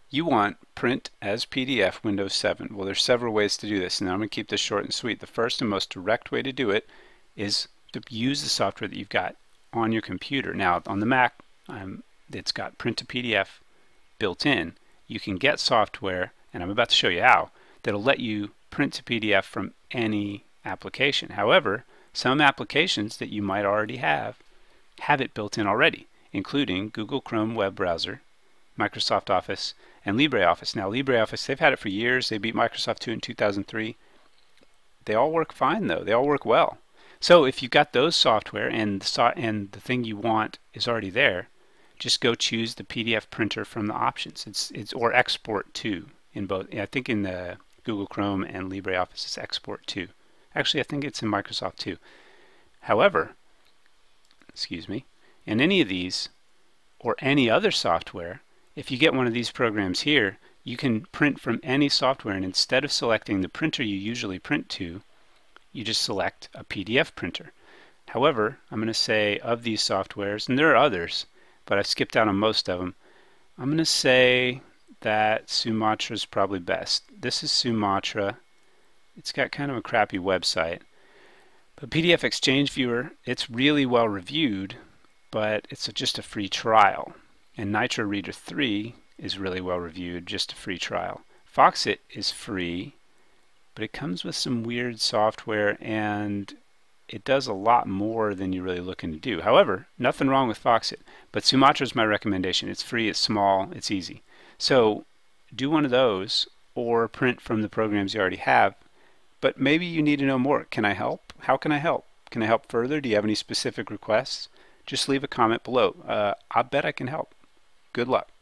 You want print as PDF Windows 7. Well, there's several ways to do this, and I'm going to keep this short and sweet. The first and most direct way to do it is to use the software that you've got on your computer. Now, on the Mac, it's got print to PDF built in. You can get software, and I'm about to show you how, that'll let you print to PDF from any application. However, some applications that you might already have it built in already, including Google Chrome web browser, Microsoft Office, and LibreOffice. Now, LibreOffice, they've had it for years. They beat Microsoft 2 in 2003. They all work fine, though. They all work well. So if you've got those software and the thing you want is already there, just go choose the PDF printer from the options. It's or export to in both. I think in the Google Chrome and LibreOffice it's export to. Actually, I think it's in Microsoft too. However, excuse me, in any of these or any other software, if you get one of these programs here, you can print from any software, and instead of selecting the printer you usually print to, you just select a PDF printer. However, I'm going to say of these softwares, and there are others, but I've skipped out on most of them, I'm going to say that Sumatra is probably best. This is Sumatra. It's got kind of a crappy website. But PDF Exchange Viewer, it's really well reviewed, but it's just a free trial. And Nitro Reader 3 is really well reviewed, just a free trial. Foxit is free, but it comes with some weird software and it does a lot more than you're really looking to do. However, nothing wrong with Foxit, but Sumatra is my recommendation. It's free, it's small, it's easy. So do one of those or print from the programs you already have, but maybe you need to know more. Can I help? How can I help? Can I help further? Do you have any specific requests? Just leave a comment below. I bet I can help. Good luck.